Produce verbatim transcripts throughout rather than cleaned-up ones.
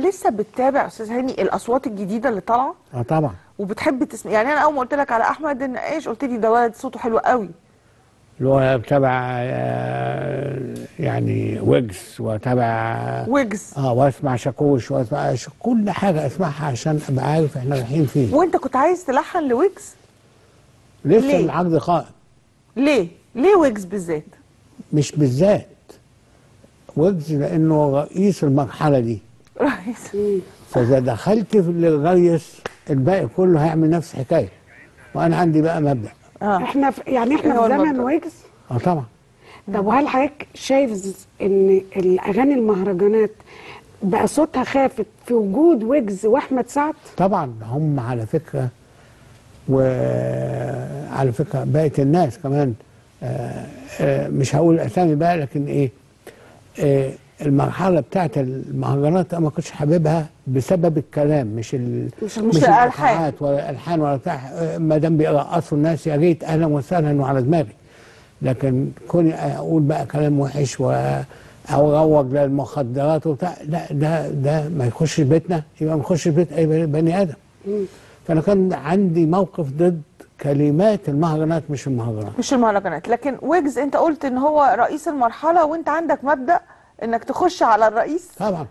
لسه بتتابع استاذ هاني الاصوات الجديده اللي طالعه؟ اه طبعا. وبتحب تسمع؟ يعني انا اول ما قلت لك على احمد النقاش قلت لي ده ولد صوته حلو قوي. اللي هو بتابع آه يعني ويجز، وتابع ويجز اه واسمع شاكوش، واسمع ش- كل حاجه اسمعها عشان ابقى عارف احنا رايحين فين. وانت كنت عايز تلحن لويجز؟ لسه ليه؟ العقد قائم. ليه؟ ليه ويجز بالذات؟ مش بالذات ويجز، لانه رئيس المرحله دي، رئيس. فاذا دخلت في الريس الباقي كله هيعمل نفس الحكايه، وانا عندي بقى مبدا. اه احنا في يعني احنا إيه هو في زمن المبدأ؟ ويجز. اه طبعا. طب وهل حضرتك شايف ان الاغاني المهرجانات بقى صوتها خافت في وجود ويجز واحمد سعد؟ طبعا هم على فكره، وعلى فكره بقت الناس كمان آه آه مش هقول اسامي بقى، لكن ايه آه المرحله بتاعت المهرجانات انا ما كنتش حاببها بسبب الكلام، مش ال مش مش الالحان الإيقاعات ولا الالحان ولا بتاع. آه، ما دام بيرقصوا الناس يا ريت، اهلا وسهلا وعلى دماغي، لكن كوني اقول بقى كلام وحش و او اروج للمخدرات وبتاع، لا ده ده ما يخش بيتنا، يبقى ما يخش بيت اي بني ادم. فانا كان عندي موقف ضد كلمات المهرجانات مش المهرجانات. مش المهرجانات، لكن ويجز انت قلت ان هو رئيس المرحله وانت عندك مبدأ انك تخش على الرئيس. طبعا،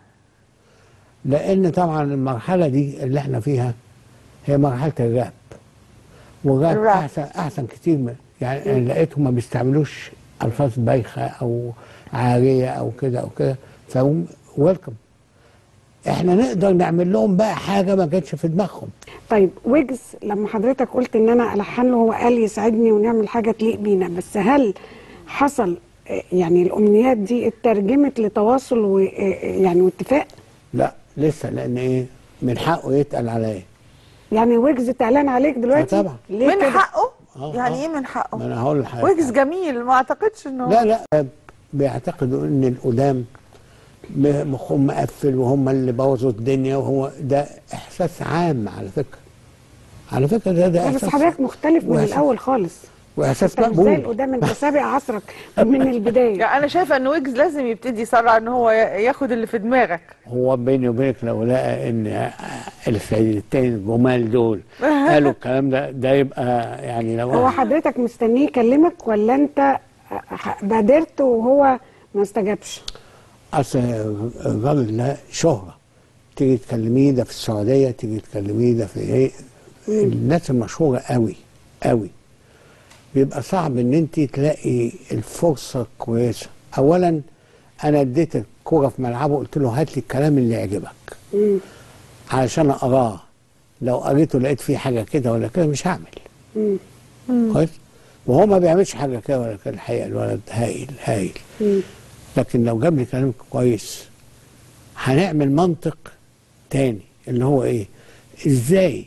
لان طبعا المرحله دي اللي احنا فيها هي مرحله الراب، والراب الراب. احسن احسن كتير من يعني انا لقيتهم ما بيستعملوش الفاظ بايخه او عاريه او كده او كده، فهم ويلكم. احنا نقدر نعمل لهم بقى حاجه ما كانتش في دماغهم. طيب ويجز لما حضرتك قلت ان انا الحن له، هو قال يساعدني ونعمل حاجه تليق بينا، بس هل حصل آه، يعني الامنيات دي اترجمت لتواصل ويعني واتفاق؟ لا لسه، لان ايه من حقه يتقل عليا. يعني ويجز اتعلن عليك دلوقتي؟ آه طبعا. ليه من كده؟ حقه؟ آه، يعني آه. ايه من حقه؟ ما انا هقول لحضرتك. ويجز جميل، ما اعتقدش انه لا لا، بيعتقدوا ان القدام مخهم مقفل وهم اللي بوظوا الدنيا، وهو ده احساس عام على فكره. على فكره ده ده بس احساس، حضرتك مختلف من وإحساس- الاول خالص. واحساس انت مش زي مقبول. القدام، انت سابق عصرك من البدايه. يعني انا شايفه ان ويجز لازم يبتدي يسرع ان هو ياخد اللي في دماغك. هو بيني وبينك لو لقى ان السيدتين الجمال دول قالوا الكلام ده، ده يبقى يعني لو هو حضرتك مستنيه يكلمك ولا انت بادرت وهو ما استجابش؟ اصل الراجل ده شهره، تيجي تكلميه ده في السعوديه، تيجي تكلميه ده في ايه، الناس المشهوره قوي قوي بيبقى صعب ان انت تلاقي الفرصه كويسه. اولا انا اديت الكوره في ملعبه، قلت له هات لي الكلام اللي يعجبك مم. علشان اقراه، لو قريته لقيت فيه حاجه كده ولا كده مش هعمل. مم. كويس. وهو ما بيعملش حاجه كده ولا كده، الحقيقه الولد هايل هايل. مم. لكن لو جاب لي كلام كويس هنعمل منطق تاني، اللي هو ايه، ازاي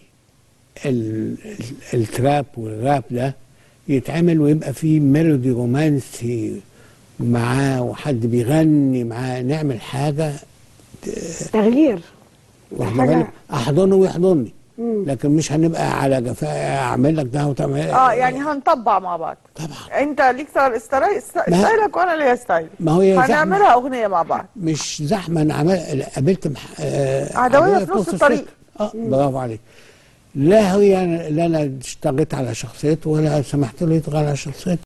ال- ال- التراب والراب ده يتعمل ويبقى فيه ميلودي رومانسي معاه وحد بيغني معاه، نعمل حاجه تغيير واخد حاجة- بالك؟ احضنه ويحضني، مم. لكن مش هنبقى على جفاء اعمل لك ده وتعمل اه يعني هنطبع مع بعض. طبعا. انت ليك ستايل- ستايل- ستايلك وانا ليا ستايل، ما هي زحمة. هنعملها اغنيه مع بعض. مش زحمه، انا عمل قابلت مح... آه عدوية في نص الطريق. السكة. اه برافو عليك. لا هي لا انا اشتغلت على شخصيته ولا سمحت له يطغى على شخصيته.